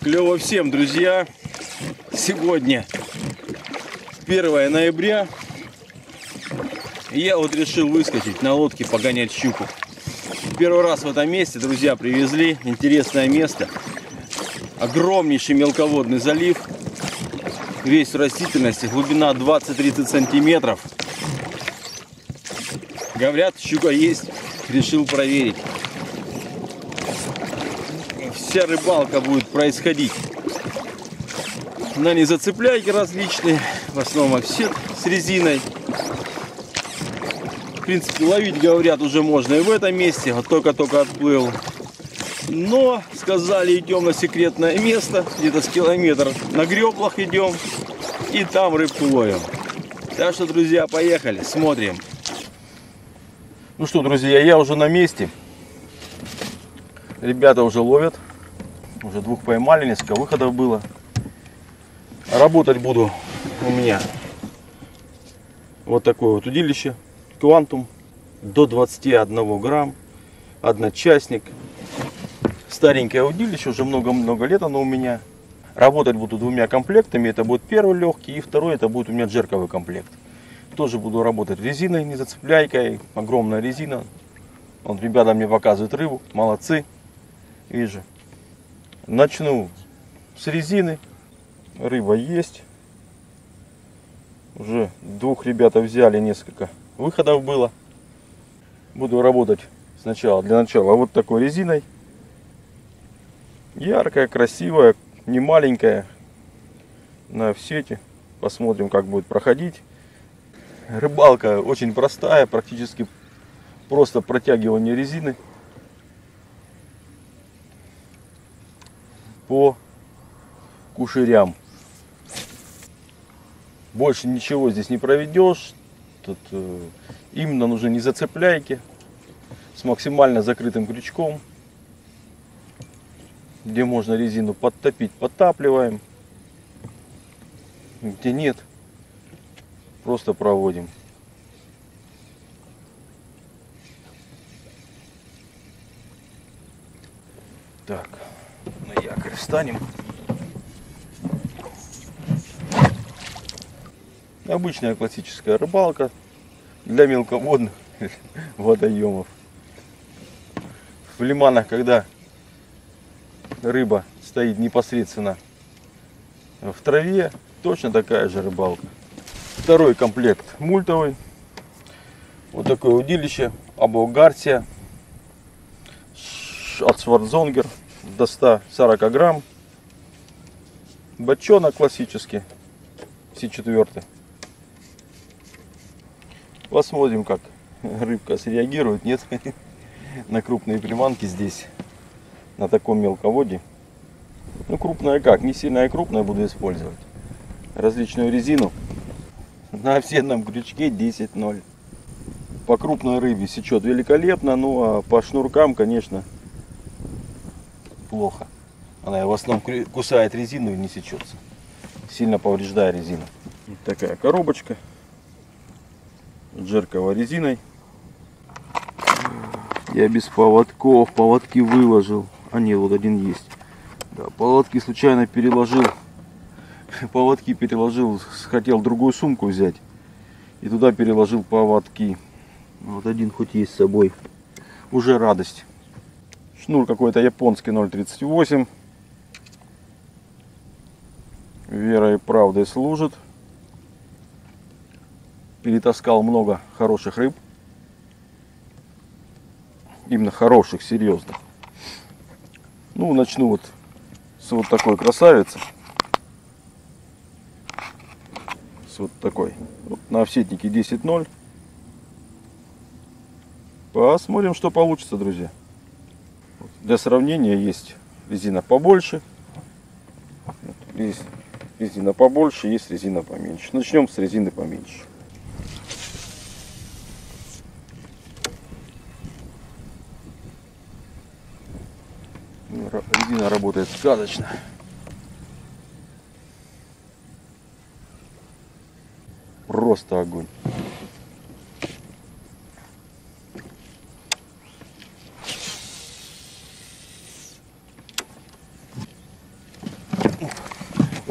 Клево всем, друзья. Сегодня 1 ноября. Я вот решил выскочить на лодке погонять щуку. Первый раз в этом месте, друзья, привезли. Интересное место. Огромнейший мелководный залив. Весь в растительности. Глубина 20-30 сантиметров. Говорят, щука есть. Решил проверить. Вся рыбалка будет происходить на незацепляйки различные. В основном офсет с резиной. В принципе, ловить, говорят, уже можно и в этом месте. Вот только-только отплыл. Но, сказали, идем на секретное место. Где-то с километр на греблах идем. И там рыбку ловим. Так что, друзья, поехали, смотрим. Ну что, друзья, я уже на месте. Ребята уже ловят. Уже 2 поймали, несколько выходов было. Работать буду у меня вот такое вот удилище. Квантум до 21 грамм. Одночастник. Старенькое удилище, уже много-много лет оно у меня. Работать буду 2 комплектами. Это будет первый легкий, и второй это будет у меня джерковый комплект. Тоже буду работать резиной, не зацепляйкой. Огромная резина. Вот ребята мне показывают рыбу. Молодцы. Вижу. Начну с резины. Рыба есть. Уже 2 ребята взяли, несколько выходов было. Буду работать сначала, для начала, вот такой резиной. Яркая, красивая, не маленькая. На офсете. Посмотрим, как будет проходить. Рыбалка очень простая, практически просто протягивание резины по кушерям. Больше ничего здесь не проведешь. Тут именно нужны не зацепляйки с максимально закрытым крючком. Где можно резину подтопить, подтапливаем. Где нет, просто проводим. Так, на якорь встанем. Обычная классическая рыбалка для мелководных водоемов. В лиманах, когда рыба стоит непосредственно в траве, точно такая же рыбалка. Второй комплект мультовый. Вот такое удилище Або Гарсия от Шварцзонгер до 140 грамм. Бочонок классический, С4. Посмотрим, как рыбка среагирует, нет, на крупные приманки здесь, на таком мелководье. Ну, крупная как, не сильно крупная буду использовать. Различную резину на офсетном крючке 10-0. По крупной рыбе сечет великолепно, ну а по шнуркам, конечно, плохо. Она в основном кусает резину и не сечется, сильно повреждая резину. Вот такая коробочка. Джерковой резиной. Я без поводков. Поводки выложил. А нет, вот один есть. Да, поводки случайно переложил. Поводки переложил. Хотел другую сумку взять. И туда переложил поводки. Вот один хоть есть с собой. Уже радость. Шнур какой-то японский 0,38. Верой и правдой служит. Перетаскал много хороших рыб. Именно хороших, серьезных. Ну, начну вот с вот такой красавицы. С вот такой. Вот на офсетнике 10-0. Посмотрим, что получится, друзья. Для сравнения есть резина побольше. Есть резина побольше, есть резина поменьше. Начнем с резины поменьше. Резина работает сказочно. Просто огонь.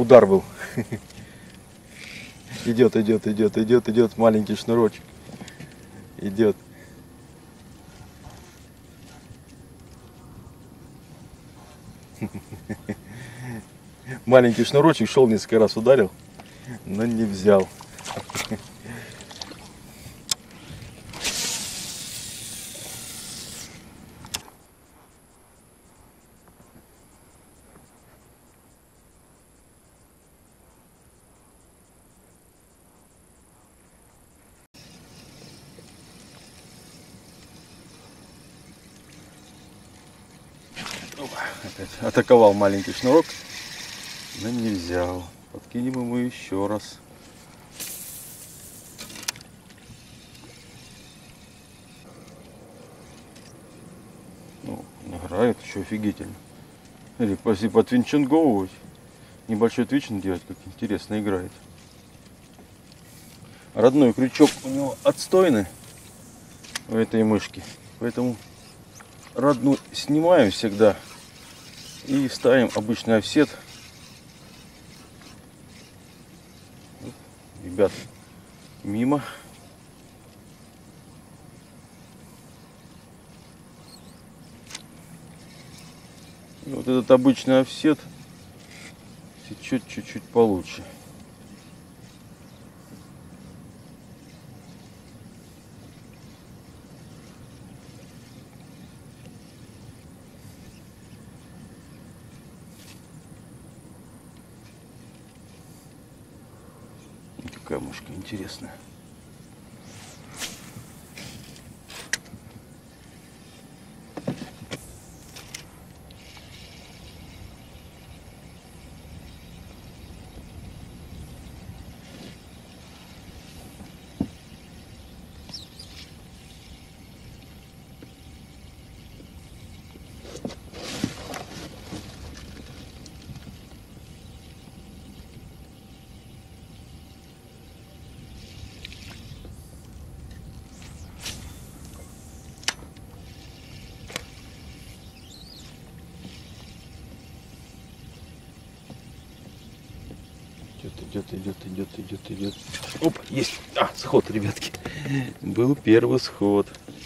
Удар был. Идет, идет, идет, идет, идет маленький шнурочек. Идет. Маленький шнурочек шел, несколько раз ударил, но не взял. Опять атаковал маленький шнурок, но не взял. Подкинем ему еще раз. Ну, играет еще офигительно. Или если подвинчинговывать, небольшой твичинг делать, как интересно играет. Родной крючок у него отстойный у этой мышки, поэтому родную снимаем всегда и ставим обычный офсет. Ребят, мимо. И вот этот обычный офсет течет чуть-чуть получше. Какая мышка интересная. Идет. Оп, есть. Сход, ребятки. Был первый сход.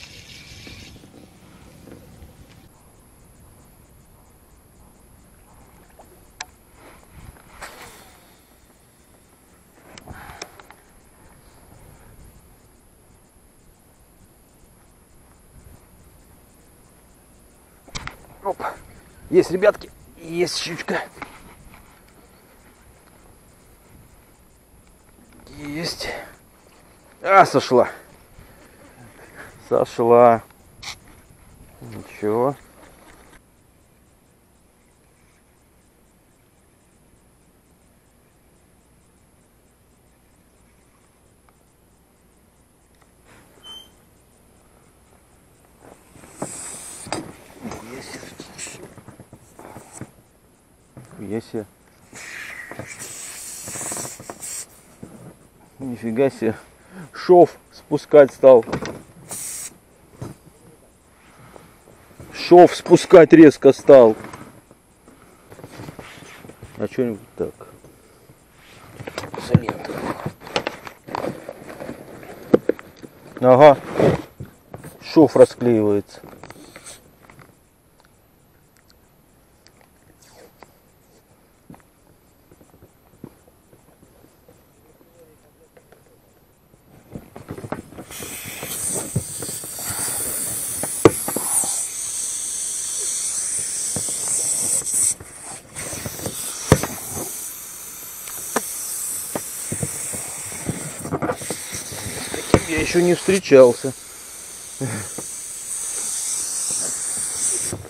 Оп, есть, ребятки, есть щучка. Есть. Сошла. Сошла. Ничего. Есть. Нифига себе. Шов спускать стал. Шов спускать резко стал. А что-нибудь так. Изолента. Ага. Шов расклеивается. Я еще не встречался.